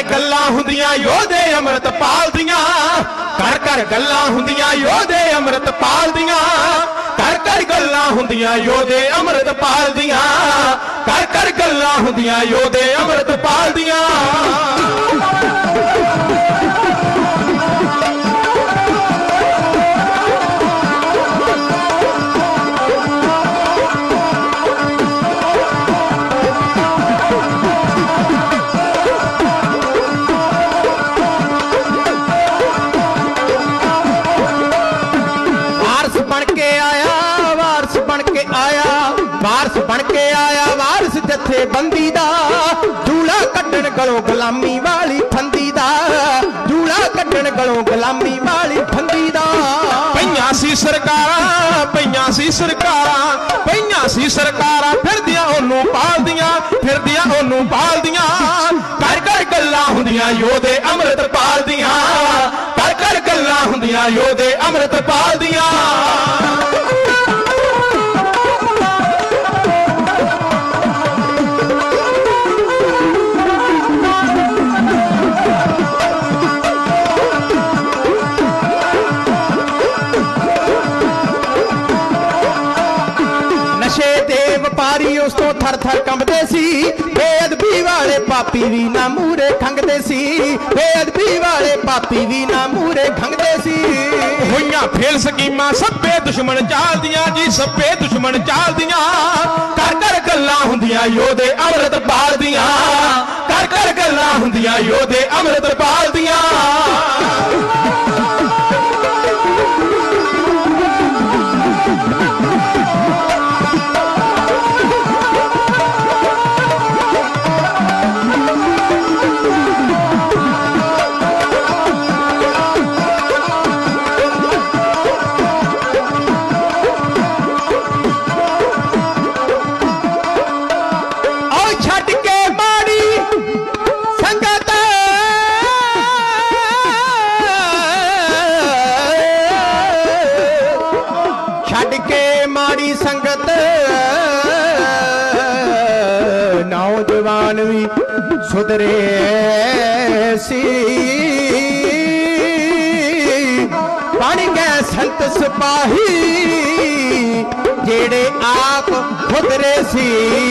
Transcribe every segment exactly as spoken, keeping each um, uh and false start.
गल्लां हुंदियां योधे अमृतपाल दियां कर कर गल्लां हुंदियां योधे अमृतपाल दियां कर कर गल्लां हुंदियां योधे अमृतपाल दियां कर कर गल्लां हुंदियां योधे अमृतपाल दियां वारस बन के आया वारस जथे बंदी दा जूड़ा कड्डण गलों गुलामी वाली फंदी दा जूड़ा कड्डण गलों गुलामी वाली फंदी दा पईयां सी सरकारां पईयां सी सरकारां पईयां सी सरकारां फिरदियां ओनू पालदियां फिरदियां ओनू पालदियां कर कर गल्लां हुंदियां योधे अमृतपाल दियां कर कर गल्लां हुंदियां योधे अमृतपाल दियां व्यापारी उस तो थर थर कंबदे सी बेअदबी वाले पापी भी ना मूरे खंगदे सी बेअदबी वाले पापी भी ना मूरे खंगदे सी होइयां फेल स्कीमां सभे दुश्मन चाल दियां जी सभे दुश्मन चाल दियां कर कर गल्लां हुंदियां योधे अमृतपाल दियां कर कर गल्लां हुंदियां योधे अमृतपाल दियां नौजवान भी सुधरे सी बन गए संत सिपाही जेड़े आप खुदरे सी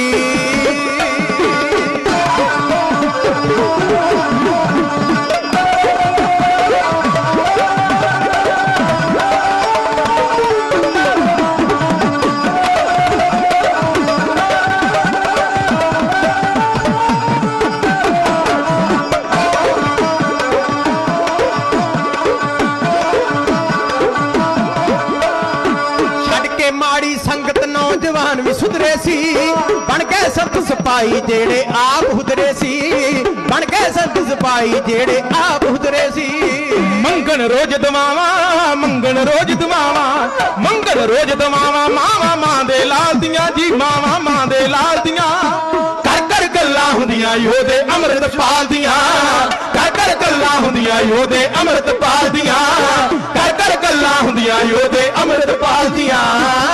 सुधरे सी बन गए संत सिपाही जेड़े आप हुदरे सी बन गए संत सिपाही जेड़े आप हुदरे सी मंगन रोज दवावा मंगन रोज दवावा मंगन रोज दवावा मावा मां दे लाल दियां जी मावा मां दे लाल दियां कर कर गल्लां हुंदियां योधे अमृतपाल दियां कर कर गल्लां हुंदियां योधे अमृतपाल दियां कर कर गल्लां हुंदियां योधे अमृतपाल दियां